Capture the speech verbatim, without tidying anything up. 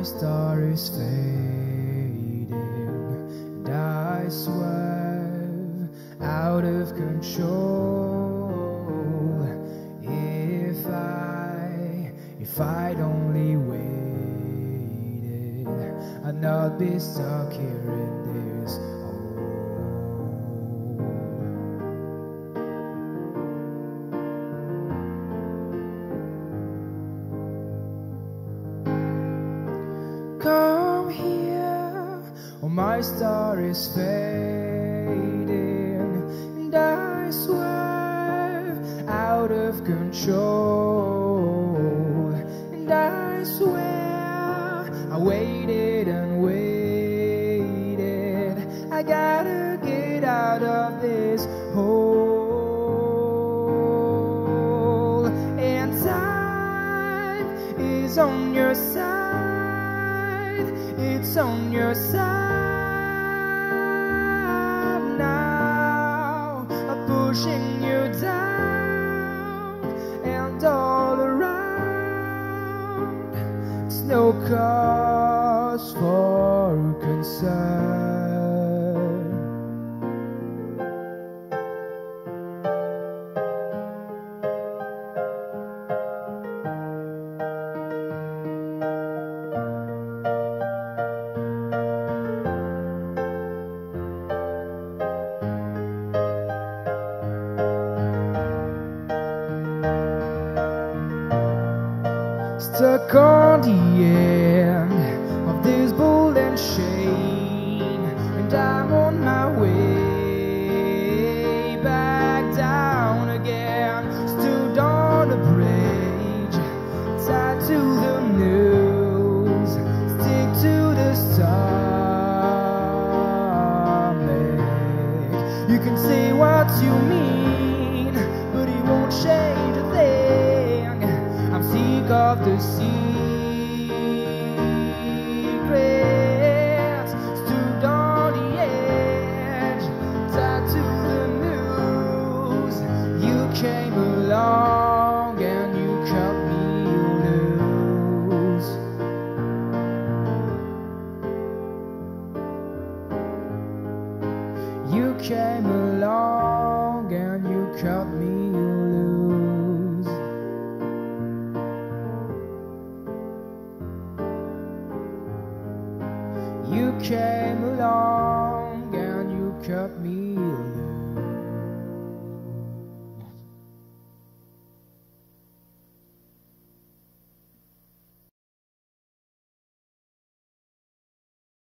star is fading, and I swerve out of control. If I, if I'd only waited, I'd not be stuck here in this hole. Come here, oh my star is fading, and I swerve out of control. And I swear I waited and waited, I gotta get out of this hole. And time is on your side, it's on your side now, pushing you down and all around. It's no cause for concern. Stuck on the end of this ball and chain, and I'm on my way back down again. Stood on a bridge, tied to the news, stick to the stomach. You can say what you mean, but it won't change a thing. I'm sick of the secrets, stood on the edge, tied to the news. You came along and you cut me loose. You came along and you cut me loose. You came along and you cut me loose.